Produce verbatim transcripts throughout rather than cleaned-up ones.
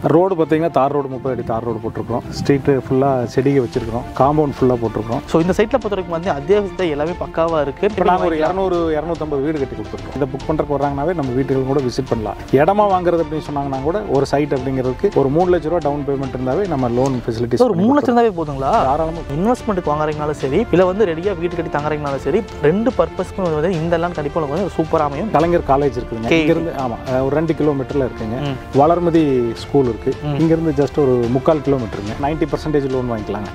Road பார்த்தீங்கன்னா தார் road முப்பது அடி தார் ரோடு போட்டிருக்கோம். ஸ்ட்ரீட்டு ஃபுல்லாக செடியை வச்சிருக்கிறோம். காம்பவுண்ட் ஃபுல்லாக போட்டிருக்கோம். ஸோ இந்த சைட்டில் பொறுத்த வரைக்கும் வந்து அத்தியாவசியத்தை எல்லாமே பக்காவாக இருக்குது. இப்போ நாங்கள் ஒரு இரநூறு இரநூத்தம்பது வீடு கட்டி கொடுத்துருக்கோம். இதை புக் பண்ணுறக்கு வராங்கனாவே நம்ம வீட்டுகள் கூட விசிட் பண்ணலாம். இடமா வாங்குறது அப்படின்னு சொன்னாங்கன்னா கூட ஒரு சைட் அப்படிங்கிறதுக்கு ஒரு மூணு லட்ச ரூபா டவுன் பேமெண்ட் இருந்தாவே நம்ம லோன் ஃபெசிலிட்டிஸ் ஒரு மூணு லட்சம் இருந்தாவே போதுங்களா? தாராளமாக இன்வெஸ்ட்மெண்ட்டுக்கு வாங்குறீங்கனாலும் சரி, இல்லை வந்து ரெடியாக வீட்டு கட்டி தங்குறீங்கனாலும் சரி, ரெண்டு பர்பஸ்க்கும் வந்து இந்த எல்லாம் கண்டிப்பாக வந்து சூப்பராக அமையும். கலைஞர் காலேஜ் இருக்குதுங்க இங்கிருந்து. ஆமாம், ஒரு ரெண்டு கிலோமீட்டரில் இருக்குங்க. வளர்மதி ஸ்கூல் இருக்குது. இங்கேருந்து ஜஸ்ட் ஒரு முக்கால் கிலோமீட்டருங்க. நைன்ட்டி பர்சன்டேஜ் லோன் வாங்கிக்கலாங்க.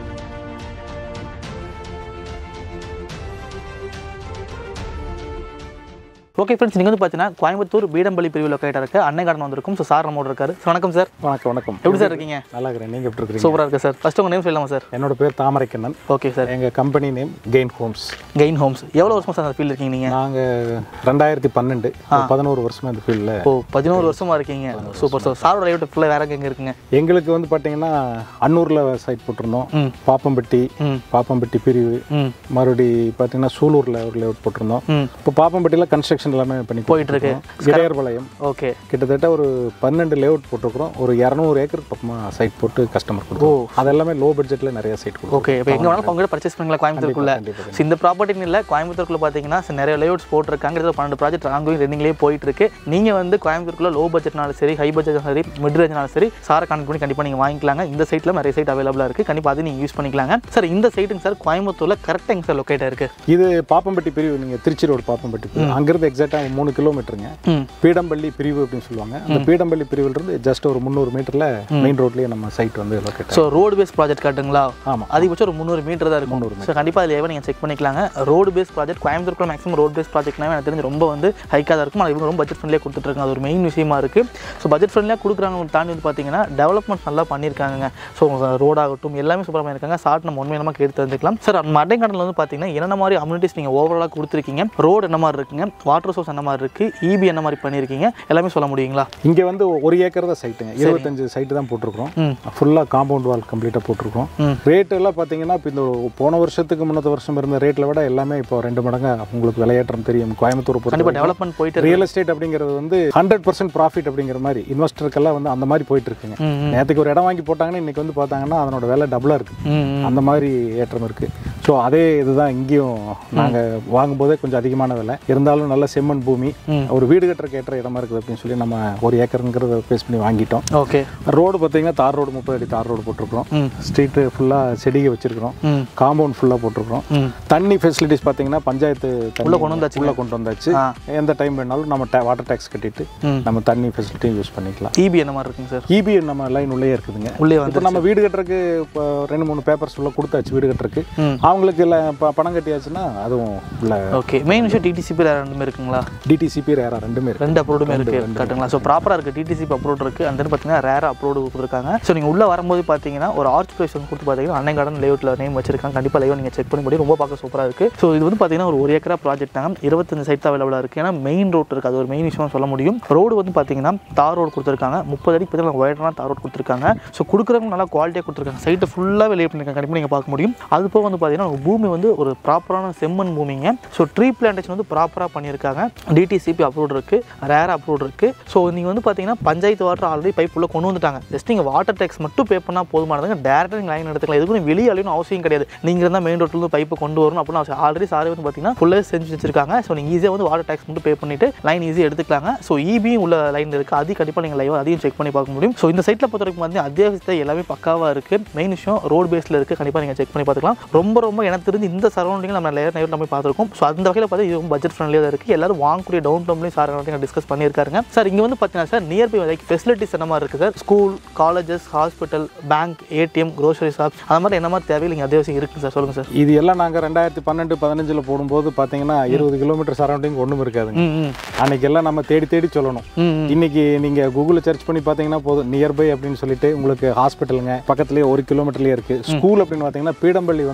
ஓகே ஃப்ரெண்ட்ஸ், நீங்கள் வந்து பார்த்தீங்கன்னா கோயம்புத்தூர் பீடம்பள்ளி பிரிவில் லொக்கேட்டாக இருக்குது. அன்னை கார்டன் வந்திருக்கும். ஸோ சார் நம்மோட இருக்காரு. வணக்கம் சார். வணக்கம் வணக்கம். எப்படி சார் இருக்கீங்க? நல்லா இருக்கிறேன். நீங்கள் எப்படி இருக்கீங்க? சூப்பராக இருக்குது சார். ஃபஸ்ட்டு உங்கள் நேம் சொல்லலாமா சார்? என்னோட பேர் தாமரைக்கண்ணன். Okay sir. எங்கள் company name Gain Homes. Gain Homes. எவ்வளோ வருஷமா சார் அந்த ஃபீல்டு இருக்கீங்க நீங்கள்? நாங்கள் ரெண்டாயிரத்தி பன்னெண்டு பதினோரு வருஷமாக இந்த ஃபீல்டில். ஓ, பதினோரு வருஷமாக இருக்கீங்க. Super sir. சாரோட லைவ் ஃபுல்லாக வேற எங்கே இருக்குங்க? எங்களுக்கு வந்து பார்த்தீங்கன்னா அன்னூரில் சைட் போட்டிருந்தோம். பாப்பம்பட்டி பாப்பம்பட்டி பிரிவு. மறுபடி பார்த்தீங்கன்னா சூலூரில் ஒரு லேஅவுட் போட்டிருந்தோம். இப்போ பாப்பம்பட்டியில் கன்ஸ்ட்ரக்ஷன் எல்லாமே பண்ணி போயிட்டு இருக்கு. இடையர்பாளையம். ஓகே, கிட்டத்தட்ட ஒரு பன்னெண்டு லேஅவுட் போட்டிருக்கிறோம். ஒரு இரநூறு ஏக்கர் பக்கமாக சைட் போட்டு கஸ்டமர் கொடுக்கும். அது எல்லாமே லோ பட்ஜெட்டில் நிறைய சைட் கொடுக்கும். ஓகே, இப்போ எங்கே வேணாலும் அவங்க பர்ச்சேஸ் பண்ணிக்கலாம் கோயம்புத்தூருக்குள்ள. இந்த ப்ராப்பர்ட்டி இல்லை, கோயம்புத்தூருக்குள்ள பார்த்தீங்கன்னா நிறைய லேஅவுட்ஸ் போட்டிருக்காங்க. பன்னெண்டு ப்ராஜெக்ட் ஆங்கோயிங் ரன்னிங்லேயே போயிட்டு இருக்கு. நீங்கள் வந்து கோயம்புத்தூருக்குள்ள லோ பட்ஜெட்னாலும் சரி, ஹை பட்ஜெட்னாலும் சரி, மிட் ரேஞ்ச்னாலும் சரி, சாரை கான்டெக்ட் பண்ணி கண்டிப்பாக நீங்கள் வாங்கிக்கலாங்க. இந்த சைட்டில் நிறைய சைட் அவைலபிளாக இருக்குது. கண்டிப்பாக அதை நீங்கள் யூஸ் பண்ணிக்கலாங்க. சார், இந்த சைட்டுங்க சார் கோயம்புத்தூரில் கரெக்டாக எங்கே சார் லொக்கேட்டாக இருக்குது? இது பாப்பம்பட்டி பிரிவு. நீங்கள் திருச்சி ரோடு பாப்பம்பட்டி பிரிவு. அங்கிருந்து எக்ஸாக்டாக மூணு கிலோமீட்டருங்க. பீடம்பள்ளி பிரிவு அப்படின்னு சொல்லுவாங்க. அந்த பீடம்பள்ளி பிரிவில் இருந்து ஜஸ்ட் ஒரு முந்நூறு மீட்டர்ல மெயின் ரோட்லயே நம்ம சைட் வந்து locate. So road face project காட்டுங்களா? ஆமாம், அதிகபட்சம் ஒரு முந்நூறு மீட்டர் தான் இருக்கும். ஸோ கண்டிப்பாக அதில் நீங்கள் செக் பண்ணிக்கலாங்க. ரோடு பேஸ் ப்ராஜெக்ட் கோயம்புத்தூர்க்குள்ள மேக்ஸிமம் ரோடு பேஸ் ப்ராஜெக்ட்னா எனக்கு தெரிஞ்சு ரொம்ப வந்து ஹைக்காக தான் இருக்கும். அது இவங்க ரொம்ப பட்ஜெட் ஃப்ரெண்ட்லியாக கொடுத்துட்ருக்காங்க. அது ஒரு மெயின் விஷயமா இருக்குது. ஸோ பட்ஜெட் ஃப்ரெண்ட்லியாக கொடுக்குறாங்க தாண்டி வந்து பார்த்தீங்கன்னா டெவலப்மெண்ட் நல்லா பண்ணியிருக்காங்க. ஸோ ரோடாகட்டும் எல்லாமே சூப்பராக பண்ணியிருக்காங்க. சார்ட் நம்ம உண்மையாக கேட்டு தெரிஞ்சுக்கலாம். சார், மட்டை கடலில் வந்து பார்த்தீங்கன்னா என்ன மாதிரி அம்யூனிட்டிஸ் நீங்கள் ஓவராலாக கொடுத்துருக்கீங்க? ரோடு என்ன மாதிரி இருக்குங்க? வாட்டர் சோர்ஸ் என்ன மாதிரி இருக்குது? இபி என்ன மாதிரி பண்ணியிருக்கீங்க? எல்லாமே சொல்ல முடியுங்களா? இங்கே வந்து ஒரு ஏக்கர் தான் சைட்டுங்க. இருபத்தஞ்சு சைட்டு தான் போட்டிருக்கோம். ஃபுல்லாக காம்பவுண்ட் வால் கம்ப்ளீட்டாக போட்டிருக்கோம். ரேட் எல்லாம் பார்த்தீங்கன்னா இப்போ இந்த போன வருஷத்துக்கு முன்னத்த வருஷம் இருந்த ரேட்டில் விட எல்லாமே இப்போ ரெண்டு மடங்கு உங்களுக்கு விளையாட்டம் தெரியும். கோயம்புத்தூர் கண்டிப்பாக டெவலப்மெண்ட் போயிட்டு ரியல் எஸ்டேட் அப்படிங்கிறது வந்து ஹண்ட்ரட் பர்சன்ட் ப்ராஃபிட் அப்படிங்கிற மாதிரி இன்வெஸ்டருக்கெல்லாம் வந்து அந்த மாதிரி போயிட்டு இருக்குங்க. நேற்றுக்கு ஒரு இடம் வாங்கி போட்டாங்கன்னா இன்னைக்கு வந்து பார்த்தாங்கன்னா அதனோட விலை டபுளாக இருக்குது. அந்த மாதிரி ஏற்றம் இருக்குது. ஸோ அதே இதுதான் இங்கேயும். நாங்கள் வாங்கும்போதே கொஞ்சம் அதிகமான விலை இருந்தாலும் நல்ல செம்மண் பூமி, ஒரு வீடு கட்டுறக்கு ஏற்ற இடமா இருக்குது அப்படின்னு சொல்லி நம்ம ஒரு ஏக்கருங்கிறத பேஸ் பண்ணி வாங்கிட்டோம். ஓகே, ரோடு பார்த்தீங்கன்னா தார் ரோடு முப்பது அடி தார் ரோடு போட்டிருக்கிறோம். ஸ்ட்ரீட்டு ஃபுல்லாக செடியை வச்சிருக்கிறோம். காம்பவுண்ட் ஃபுல்லாக போட்டிருக்கிறோம். தண்ணி ஃபெசிலிட்டிஸ் பார்த்தீங்கன்னா பஞ்சாயத்து உள்ள கொண்டு வந்தாச்சு உள்ள கொண்டு வந்தாச்சு எந்த டைம் வேணாலும் நம்ம வாட்டர் டேக்ஸ் கட்டிட்டு நம்ம தண்ணி ஃபெசிலிட்டியும் யூஸ் பண்ணிக்கலாம். இபி என்ன மாதிரி இருக்குங்க சார்? இபி நம்ம லைன் உள்ளே இருக்குதுங்க. உள்ளே வந்து நம்ம வீடு கட்டுறதுக்கு இப்போ ரெண்டு மூணு பேப்பர்ஸ் உள்ள கொடுத்தாச்சு. வீடு கட்டுறதுக்கு அவங்களுக்கு இல்லை பணம் கட்டியாச்சுன்னா அதுவும் உள்ள. ஓகே, மெயின் விஷயம் டிடிசிபி ரெண்டுமே இருக்குங்களா? டிடிசிபி ரேரா ரெண்டுமே இருக்கு. ரெண்டு அப்ரூவ்டுமே இருக்கு கட்டுங்களா? ஸோ ப்ராப்பராக இருக்குது. டிடிசிபி அப்ரூவ் இருக்குது. அந்த பார்த்தீங்கன்னா ரேர் அப்ரூவ் கொடுத்துருக்காங்க. ஸோ நீங்கள் உள்ளே வரும்போது பார்த்தீங்கன்னா ஒரு ஆர்ச் ப்ரைஸ் வந்து கொடுத்து பார்த்தீங்கன்னா அன்னை கார்டன் லேஅவுட்டில் நேம் வச்சிருக்காங்க. கண்டிப்பாக லைவ் நீங்கள் செக் பண்ணி முடியும். ரொம்ப பார்க்க சூப்பராக இருக்குது. ஸோ இது வந்து பார்த்தீங்கன்னா ஒரு ஒரு ஏக்கரா ப்ராஜெக்ட் தாங்க. இருபத்தஞ்சு சைட் அவைலபிளாக இருக்குது. ஏன்னா மெயின் ரோட் இருக்குது. அது ஒரு மெயின் விஷயம் சொல்ல முடியும். ரோடு வந்து பார்த்தீங்கன்னா தார் ரோடு கொடுத்துருக்காங்க. முப்பது அடி பற்றி ஒயர்டான தார் ரோடு கொடுத்துருக்காங்க. ஸோ கொடுக்குறவங்க நல்லா குவாலிட்டியாக கொடுத்துருக்காங்க. சைட்டை ஃபுல்லாக வெளியே பண்ணியிருக்காங்க. கண்டிப்பாக நீங்கள் பார்க்க முடியும். அது போக வந்து பார்த்தீங்கன்னா பூமி வந்து ஒரு ப்ராப்பரான செம்மண் பூமிங்க. ஸோ ட்ரீ பிளான்டேஷன் வந்து ப்ராப்பராக பண்ணியிருக்காங்க. டிடிசிபி அப்ரூவ் இருக்குது, ரேர் அப்ரூவ் இருக்குது. ஸோ நீங்கள் வந்து பார்த்தீங்கன்னா பஞ்சாயத்து வாட்டர் ஆல்ரெடி பைப் உள்ள கொண்டு வந்துட்டாங்க. ஜஸ்ட் நீங்கள் வாட்டர் டேக்ஸ் மட்டும் பே பண்ணால் போதுமானதுங்க. டேரக்டாக நீங்கள் லைன் எடுத்துக்கலாம். எதுக்கும் வெளியே அழியணும் அவசியம் கிடையாது. நீங்கள் இருந்தால் மெயின் ரோட்லேருந்து பைப்பு கொண்டு வரணும் அப்படின்னு அவசியம். ஆல்ரெடி சாரி வந்து பார்த்தீங்கன்னா ஃபுல்லாக செஞ்சு வச்சிருக்காங்க. ஸோ நீங்கள் ஈஸியாக வந்து வாட்டர் டேக்ஸ் மட்டும் பே பண்ணிட்டு லைன் ஈஸியாக எடுத்துக்கலாங்க. ஸோ இபியும் உள்ள லைன் இருக்குது. அது கண்டிப்பாக நீங்கள் லைவ் அதையும் செக் பண்ணி பார்க்க முடியும். ஸோ இந்த சைட்டில் பொறுத்த வரைக்கும் வந்து அத்தியாவசியத்தை எல்லாமே பக்காவாக இருக்குது. மெயின் விஷயம் ரோடு பேஸில் இருக்குது. கண்டிப்பாக நீங்கள் செக் பண்ணி பார்த்துக்கலாம். ரொம்ப ரொம்ப எனக்கு தெரிஞ்சு இந்த சரௌண்டிங் நம்ம லேயர் நேரில் நம்ம பார்த்துருக்கோம். ஸோ அந்த வகையில் பார்த்து இது பட்ஜெட் ஃப்ரெண்ட்லியாக தான் இருக்குது. எல்லாரும் வாங்கக்கூடிய டவுன் பேமெண்ட்லையும் சார் டிஸ்கஸ் பண்ணியிருக்காருங்க. சார், இங்கே வந்து பார்த்தீங்கன்னா சார் நியர்பை லைக் ஃபெசிலிட்டிஸ் என்ன மாதிரி இருக்குது sir? School, colleges, hospital, bank, ATM, grocery shop அந்த மாதிரி என்ன மாதிரி தேவையில் இங்கே அத்தியாவசியம் இருக்குது சார்? சொல்லுங்கள் சார். இது எல்லாம் நாங்கள் ரெண்டாயிரத்தி பன்னெண்டு பதினஞ்சில் போடும்போது பார்த்தீங்கன்னா இருபது கிலோமீட்டர் சரௌண்டிங் ஒன்றும் இருக்காதுங்க. அன்னைக்கு எல்லாம் நம்ம தேடி தேடி சொல்லணும். இன்னைக்கு நீங்கள் கூகுளில் சர்ச் பண்ணி பார்த்தீங்கன்னா போதும் நியர்பை அப்படின்னு சொல்லிட்டு உங்களுக்கு ஹாஸ்பிட்டலுங்க பக்கத்துலேயே ஒரு கிலோமீட்டர்லேயே இருக்குது. ஸ்கூல் அப்படின்னு பார்த்தீங்கன்னா பீடம்பள்ளி வந்து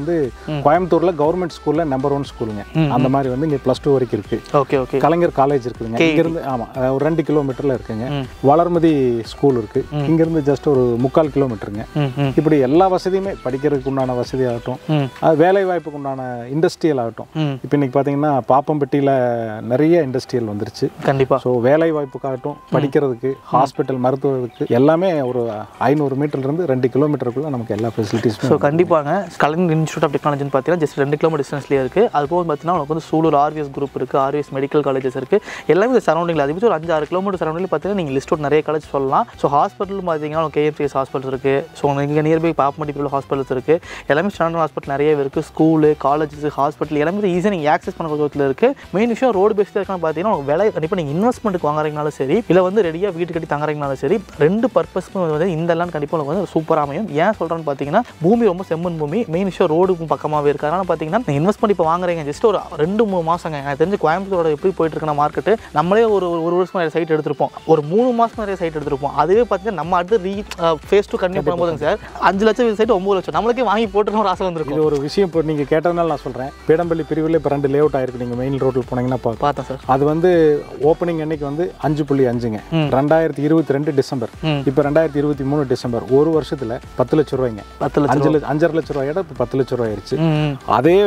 கோயம்புத்தூர்ல கவர்மெண்ட் ஸ்கூல்ல நம்பர் ஒன் ஸ்கூலுங்க. அந்த மாதிரி வந்து இங்க பிளஸ் டூ வரைக்கும் இருக்கு. Okay okay. கலைஞர் காலேஜ் இருக்குதுங்க இங்க இருந்து. ஆமா, ஒரு ரெண்டு கிலோமீட்டர்ல இருக்குங்க. வளர்மதி ஸ்கூல் இருக்கு இங்க இருந்து ஜஸ்ட் ஒரு முக்கால் கிலோமீட்டருங்க. இப்படி எல்லா வசதியுமே படிக்கிறதுக்கு உண்டான வசதி ஆகட்டும், வேலை வாய்ப்புக்கு உண்டான இண்டஸ்ட்ரியல் ஆகட்டும். இப்போ இன்னைக்கு பார்த்தீங்கன்னா பாப்பம்பட்டியில் நிறைய இண்டஸ்ட்ரியல் வந்துருச்சு. கண்டிப்பாக. ஸோ வேலை வாய்ப்புக்காகட்டும், படிக்கிறதுக்கு, ஹாஸ்பிட்டல், மருத்துவத்துக்கு எல்லாமே ஒரு ஐநூறு மீட்டர்லேருந்து ரெண்டு கிலோமீட்டருக்குள்ள நமக்கு எல்லா ஃபெசிலிட்டிஸும். ஸோ கண்டிப்பாங்க கலைஞர் இன்ஸ்டியூட் ஆஃப் டெக்னாலஜின்னு பார்த்தீங்கன்னா ஜஸ்ட் ரெண்டு கிலோமீட்டர் டிஸ்டன்ஸ்லேயே இருக்குது. அது போக பார்த்தீங்கன்னா உங்களுக்கு வந்து சூலூர் ஆர்விஎஸ் குரூப் இருக்குது, ஆர்விஎஸ் மெடிக்கல் காலேஜஸ் இருக்குது, எல்லாமே இந்த சரௌண்டிங்கில். அது பற்றி ஒரு அஞ்சு ஆறு கிலோமீட்டர் சரௌண்டில் பார்த்தீங்கன்னா நீங்கள் லிஸ்ட் அவுட் நிறைய காலேஜ் சொல்லலாம். ஸோ ஹாஸ்பிட்டல் பார்த்தீங்கன்னா கேஎம்சிஎஸ் ஹாஸ்பிட்டல் இருக்குது. ஸோ இங்கே நியர்பை பாப்பம்பட்டி ஹாஸ்பிட்டல்ஸ் இருக்குது. எல்லாமே ஸ்டாண்டர்ட் ஹாஸ்பிட்டல் நிறைய இருக்குது. ஸ்கூலு, காலேஜஸ், ஹாஸ்பிட்டல் எல்லாமே ஈஸியாக நீங்கள் ஆக்சஸ் பண்ண விதத்தில் இருக்குது. மெயின் விஷயம் ரோடு பேஸ்டாக இருக்கான்னு பார்த்தீங்கன்னா உங்களுக்கு விலை கண்டிப்பாக நீங்கள் இன்வெஸ்ட்மெண்ட்டுக்கு வாங்குறீங்கனாலும் சரி, இல்லை வந்து ரெடியாக வீட்டு கட்டி தங்குறீங்கனாலும் சரி, ரெண்டு பர்பஸ்க்கும் வந்து இந்த எல்லாம் கண்டிப்பாக உங்களுக்கு வந்து சூப்பராக அமையும். ஏன் சொல்கிறேன்னு பார்த்தீங்கன்னா பூமி ரொம்ப செம்மண் பூமி. மெயின் விஷயம் ரோடுக்கும் பக்கமாகவே இருக்குது. அதனால் பார்த்தீங்கன்னா நீங்கள் இன்வெஸ்ட்மெண்ட் இப்போ வாங்குறீங்க ஜஸ்ட் ஒரு ரெண்டு மூணு மாதங்க. எனக்கு தெரிஞ்சு கோயம்புத்தூரோட எப்படி போயிட்டு இருக்குன்னா மார்க்கெட்டு, நம்மளே ஒரு ஒரு வருஷம் நிறைய சைட் எடுத்திருப்போம், ஒரு மூணு மாதம் நிறைய சைட் எடுத்திருப்போம். அதுவே பார்த்தீங்கன்னா நம்ம அடுத்து ரீ ஃபேஸ் டூ கண்டினியூ பண்ணும்போதுங்க சார் அஞ்சு லட்சம் சைட் ஒம்பது லட்சம் நம்மளுக்கே வாங்கி போட்டுன்னு ஒரு ஆசை வந்துருக்கும். இது ஒரு விஷயம் இப்போ நீங்கள் கேட்டதுனால நான் சொல்கிறேன். பேடம்பள்ளி பிரிவில் இப்போ ரெண்டு லே அவுட் ஆயிருக்கு. நீங்கள் மெயின் ரோட்டில் போனீங்கன்னா பார்த்தேன் சார். அது வந்து ஓப்பனிங் அன்னைக்கு வந்து அஞ்சு புள்ளி அஞ்சுங்க ரெண்டாயிரத்தி இருபத்தி ரெண்டு டிசம்பர். இப்போ ரெண்டாயிரத்தி இருபத்தி மூணு டிசம்பர் ஒரு வருஷத்துல பத்து லட்சம் ரூபாய்ங்க. பத்து லட்சம் அஞ்சு அஞ்சரை லட்சம் ரூபாய் இடம் இப்போ பத்து லட்சம் ரூபாய் ஆயிடுச்சு. அதே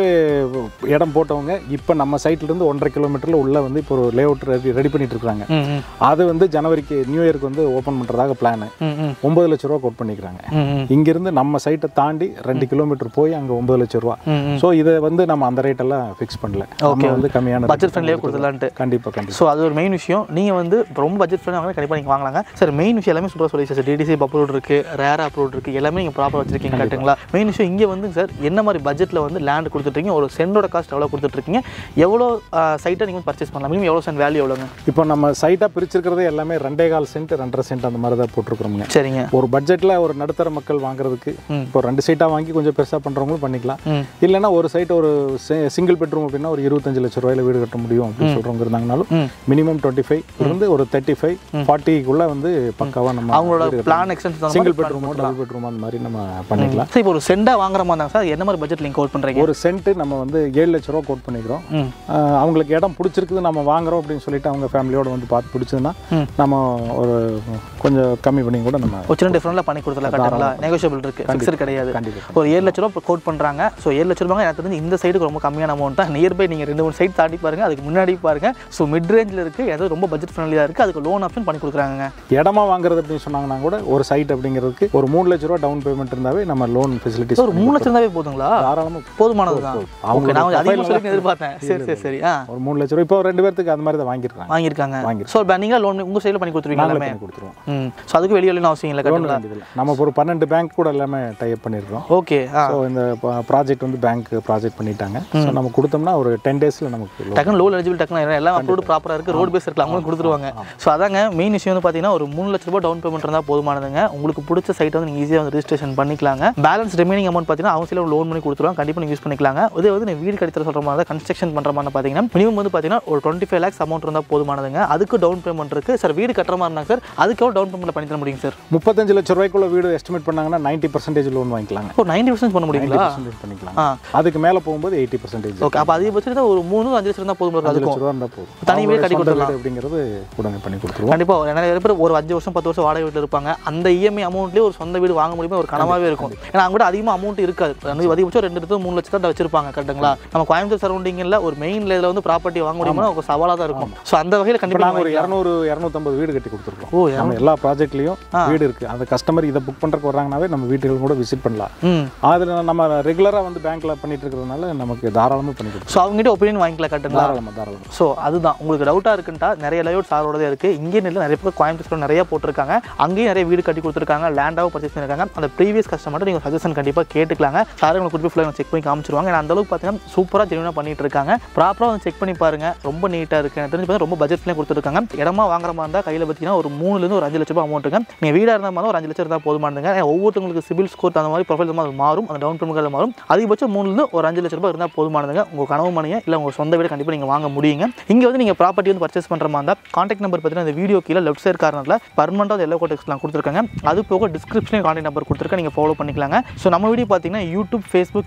இடம் போட்டவங்க இப்போ நம்ம சைட்ல இருந்து ஒன்றரை கிலோமீட்டர்ல உள்ள வந்து இப்போ ஒரு லே அவுட் ரெடி பண்ணிட்டு இருக்காங்க. அது வந்து ஜனவரிக்கு நியூ இயருக்கு வந்து ஓப்பன் பண்றதாக பிளான். ஒன்பது லட்சம் ரூபாய் கோட் பண்ணிக்கிறாங்க. இங்கிருந்து நம்ம சைட்டை தாண்டி ரெண்டு கிலோமீட்டர் போய் அங்கே ஒன்பது லட்சம் ரூபா. ஸோ இதை வந்து நம்ம அந்த ரேட் எல்லாம் ஃபிக்ஸ் பண்ணல. ஓகே, வந்து கம்மியான பட்ஜெட் ஃப்ரெண்ட்லியாக கொடுத்துலான்ட்டு. கண்டிப்பாக கண்டிப்பாக. ஸோ அது ஒரு மெயின் விஷயம். நீங்கள் வந்து ரொம்ப பட்ஜெட் ஃப்ரெண்ட்லியாக கண்டிப்பாக நீங்கள் வாங்கலாங்க சார். மெயின் விஷயம் எல்லாமே சூப்பராக சொல்லி சார். டிடிசி அப்ரூவ் இருக்குது, ரேர் அப்ரூவ் இருக்குது, எல்லாமே நீங்கள் ப்ராப்பராக வச்சிருக்கீங்க கரெக்டுங்களா? மெயின் விஷயம் இங்கே வந்து சார் என்ன மாதிரி பட்ஜெட்டில் வந்து லேண்ட் கொடுத்துட்ருக்கீங்க, ஒரு சென்டோட காஸ்ட் எவ்வளோ கொடுத்துட்ருக்கீங்க, எவ்வளோ சைட்டை நீங்கள் பர்ச்சேஸ் பண்ணலாம், மினிமம் எவ்வளோ சென்ட் வேல்யூ எவ்வளோங்க? இப்போ நம்ம சைட்டாக பிரிச்சிருக்கிறதே எல்லாமே ரெண்டே கால் சென்ட் ரெண்டரை சென்ட் அந்த மாதிரி தான் போட்டிருக்கிறோங்க. சரிங்க. ஒரு பட்ஜெட்டில் ஒரு நடுத்தர மக்கள் வாங்குறதுக்கு இப்போ ரெண்டு சைட்டாக வாங்கி கொஞ்சம் பெருசாக பண்ணுறவங்களும் பண்ணிக்கலாம். இல்லைன்னா ஒரு சைட் ஒரு சிங்கிள் பெட்ரூம் அப்படின்னா ஒரு இருபத்தஞ்சு லட்சம் ரூபாயில வீடு கட்ட முடியும் அப்படின்னு சொல்றவங்க இருந்தாங்கனாலும் மினிமம் டுவெண்ட்டி ஃபைவ் இருந்து ஒரு தேர்ட்டி ஃபைவ் ஃபார்ட்டிக்குள்ள வந்து பக்காவா நம்ம அவங்களோட plan extension single bedroom double bedroom அந்த மாதிரி நம்ம பண்ணிக்கலாம். இப்போ ஒரு சென்டா வாங்குற மாதிரி தான் சார் என்ன மாதிரி பட்ஜெட் லிங்க் கோட் பண்றீங்க? ஒரு சென்ட் நம்ம வந்து ஏழு லட்சம் ரூபா கோட் பண்ணிக்கிறோம். அவங்களுக்கு இடம் பிடிச்சிருக்குது நம்ம வாங்குறோம் அப்படின்னு சொல்லிட்டு அவங்க ஃபேமிலியோட வந்து பார்த்து பிடிச்சதுன்னா நம்ம ஒரு கொஞ்சம் கம்மி பண்ணி கூட நம்ம ஒரு சின்ன டிஃபரெண்ட்ல பண்ணி கொடுத்துலாம். கரெக்டாங்களா? நெகோஷியபிள் இருக்கு, ஃபிக்ஸ்ட் கிடையாது. ஒரு ஏழு லட்சம் ரூபா கோட் பண்றாங்க. ஸோ ஏழு லட்சம் ரூபாய் எனக்கு தெரிஞ்சு இந்த சைடுக்கு ரொம்ப கம்மியான அமௌண்ட் தான். நியர்பை நீங்கள் ரெண்டு மூணு சைட் தாண்டி பாருங்க, அதுக்கு முன்னாடி பாருங்க. ஸோ மிட் ரேஞ்சில் இருக்கு, ஏதாவது ரொம்ப பட்ஜெட் ஃப்ரெண்ட்லியாக இருக்கு, அதுக்கு லோன் ஆப்ஷன் பண்ணி கொடுக்குறாங்க. இடமா வாங்குறது அப்படின்னு சொன்னாங்கன்னா கூட ஒரு சைட் அப்படிங்கிறதுக்கு ஒரு மூணு லட்ச ரூபா டவுன் பேமெண்ட் இருந்தாவே நம்ம லோன் ஃபெசிலிட்டிஸ் ஒரு மூணு லட்சம் இருந்தாவே போதுங்களா? தாராளமாக போதுமானது தான். அவங்க நான் அதிகமாக சொல்லி எதிர்பார்த்தேன். சரி சரி சரி. ஆ ஒரு மூணு லட்ச ரூபா இப்போ ரெண்டு பேருக்கு அந்த மாதிரி தான் வாங்கிருக்காங்க வாங்கியிருக்காங்க ஸோ நீங்கள் லோன் உங்கள் சைடில் பண்ணி கொடுத்துருவீங்க? எல்லாமே கொடுத்துருவோம். ம் ஸோ அதுக்கு வெளியே அவசியம் இல்லை. நம்ம ஒரு பன்னெண்டு பேங்க் கூட எல்லாமே டைப் பண்ணிருக்கோம். ஓகே. ஸோ இந்த ப்ராஜெக்ட் வந்து பேங்க் ப்ராஜெக்ட் பண்ணிட்டாங்க. ஸோ நம்ம கொடுத்தோம்னா ஒரு டென் டேஸில் நமக்கு டக்குனு லோன் எலிஜிபிள் டக்குனு எல்லாம் அப்ரூவ் ப்ராப்பராக இருக்குது, ரோட் பேஸ் இருக்குது, அவங்களும் கொடுத்துருவாங்க. ஸோ அதாங்க மெயின் விஷயம் வந்து பார்த்தீங்கன்னா ஒரு மூணு லட்ச ரூபாய் டவுன் பேமெண்ட் இருந்தால் போதுமானதுங்க. உங்களுக்கு பிடிச்ச சைட்டை வந்து நீங்கள் ஈஸியாக வந்து ரெஜிஸ்ட்ரேஷன் பண்ணிக்கலாங்க. பேலன்ஸ் ரிமைனிங் அமௌண்ட் பார்த்தீங்கன்னா அவங்க சில லோன் பண்ணி கொடுத்துருவாங்க, கண்டிப்பாக நீங்கள் யூஸ் பண்ணிக்கலாங்க. இதே வந்து நீங்கள் வீடு கட்டித்தர சொல்கிற மாதிரி கன்ஸ்ட்ரக்ஷன் பண்ணுற மாதிரி பார்த்தீங்கன்னா மினிமம் வந்து பார்த்தீங்கன்னா ஒரு டுவெண்ட்டி ஃபைவ் லேக்ஸ் அமௌண்ட் இருந்தால் போதுமானதுங்க. அதுக்கு டவுன் பேமெண்ட் இருக்குது சார். வீடு கட்டுற மாதிரி இருந்தாங்க சார், அதுக்கு எவ்வளோ டவுன் பேமெண்ட் பண்ணி தர முடியும் சார்? முப்பத்தஞ்சு லட்சம் ரூபாய்க்குள்ள வீடு எஸ்டிமேட் பண்ணாங்கன்னா நைன்டி பர்சன்டேஜ் லோன் வாங்கிக்கலாங்க. ஒரு நைன்டி பர்சன்ட் பண்ண முடியுங்களா? பண்ணிக்கலாம். அதுக்கு மேலே போகும்போது எயிட்டி பர்சன்டேஜ். ஓகே. அப்போ அதிகபட்சம் ஒரு மூணு அஞ்சு லட்சம் இருந்தால் போதும். அஞ்சு லட்சம் ரூபா இருந்தால் போதும். தனி வீடு கட்டி கொடுத்துருலாம் அப்படிங்கிறது கூட பண்ணி கொடுத்துருவோம். கண்டிப்பாக நிறைய பேர் ஒரு அஞ்சு வருஷம் பத்து வருஷம் வாடகை வீட்டில் இருப்பாங்க. அந்த இஎம்ஐ அமௌண்ட்லேயே ஒரு சொந்த வீடு வாங்க முடியுமா ஒரு கனவாகவே இருக்கும். ஏன்னா அவங்க கூட அதிகமாக அமௌண்ட் இருக்காது. அதிகபட்சம் ரெண்டு லட்சம் மூணு லட்சம் தான் வச்சிருப்பாங்க. கரெக்டுங்களா? நம்ம கோயம்புத்தூர் சரௌண்டிங்கில் ஒரு மெயின் லேல வந்து ப்ராப்பர்ட்டி வாங்க முடியுமா ஒரு சவாலாக தான் இருக்கும். ஸோ அந்த வகையில் கண்டிப்பாக ஒரு இரநூறு இரநூத்தம்பது வீடு கட்டி கொடுத்துருக்கோம். ஓ, நம்ம எல்லா ப்ராஜெக்ட்லையும் வீடு இருக்கு. அந்த கஸ்டமர் இதை புக் பண்ணுறக்கு வர்றாங்கனாவே நம்ம வீட்டுகள் கூட விசிட் பண்ணலாம். அதில் நம்ம ரெகுலராக வந்து பேங்க்ல பண்ணிட்டு இருக்கிறதுனால நமக்கு தாராளமாக பண்ணி கொடுக்கும். ஸோ அவங்ககிட்ட ஒப்பீனியன் வாங்கிக்கலாம். கரெக்டுங்களா? தாராளமாக தாராளமாக. ஸோ அதுதான் உங்களுக்கு டவுட்டாக இருக்குன்ட்டா நிறைய லேஅவுட் சாரோடதே இருக்குது. இங்கே நிறைய பேர் கோயம்புத்தூர் நிறைய போட்டிருக்காங்க. அங்கேயும் நிறைய வீடு கட்டி கொடுத்துருக்காங்க, லேண்டாகவும் பர்ச்சேஸ் பண்ணியிருக்காங்க. அந்த ப்ரீவியஸ் கஸ்டமர் நீங்கள் சஜஷன் கண்டிப்பாக கேட்டுக்கலாங்க. சார் உங்களுக்கு குறிப்பிட்ட ஃபுல்லாக செக் பண்ணி காமிச்சிருவாங்க. ஏன்னா அந்த அளவுக்கு பார்த்தீங்கன்னா சூப்பராக ஜென்யூனாக பண்ணிட்டு இருக்காங்க. ப்ராப்பராக வந்து செக் பண்ணி பாருங்க, ரொம்ப நீட்டாக இருக்குது. எனக்கு தெரிஞ்சு பார்த்தா ரொம்ப பட்ஜெட்லேயே கொடுத்துருக்காங்க. இடமா வாங்குற மாதிரி இருந்தால் கையில் பார்த்தீங்கன்னா ஒரு மூணுலேருந்து ஒரு அஞ்சு லட்ச ரூபாய் அமௌண்ட்டுங்க. நீங்கள் வீடாக இருந்தால் மாதிரி ஒரு அஞ்சு லட்சம் இருந்தால் போதுமானதுங்க. ஒவ்வொருத்தவங்களுக்கு சிபில் ஸ்கோர் அந்த மாதிரி ப்ரொஃபைல் மாதிரி மாறும், அந்த டவுன் பேமெண்ட் மாறும். அதிகபட்சம் மூணுலேருந்து ஒரு அஞ்சு லட்ச ரூபாய் இருந்தால் போதுமானதுங்க. உங்கள் கனவு மணியை இல்லை உங்கள் சொந்த வீடு கண்டிப்பாக நீங்கள் வாங்க முடியுங்க. இங்கே வந்து நீங்கள் ப்ராப்பர்ட்டி வந்து பர்ச்சேஸ் பண்ணுற மாதிரி இருந்தால் கான்டாக்ட் நம்பர் பார்த்தீங்கன்னா இந்த வீடியோ கீழே லெஃப்ட் சைட் கார்னரில் பர்மனெண்ட்டாக எல்லோ கோட் டெக்ஸ்ட்லாம் கொடுத்துருக்காங்க. அது போக டிஸ்கிரிப்ஷனில் கான்டாக்ட் நம்பர் கொடுத்துருக்கேன், நீங்கள் ஃபாலோ பண்ணிக்கலாங்க. ஸோ நம்ம வீடியோ பார்த்தீங்கன்னா YouTube, Facebook,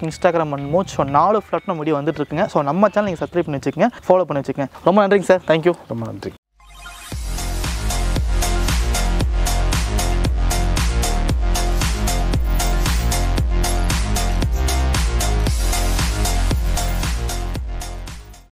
Facebook, Instagram and மோச். ஸோ நாலு ஃப்ளாட் நம்ம வீடியோ வந்துட்டு இருக்குங்க. ஸோ நம்ம சேனல் நீங்கள் சப்ஸ்கிரைப் பண்ணி வச்சுக்கோங்க, ஃபாலோ பண்ணி வச்சுக்கோங்க. ரொம்ப நன்றிங்க சார். தேங்க்யூ. ரொம்ப நன்றி.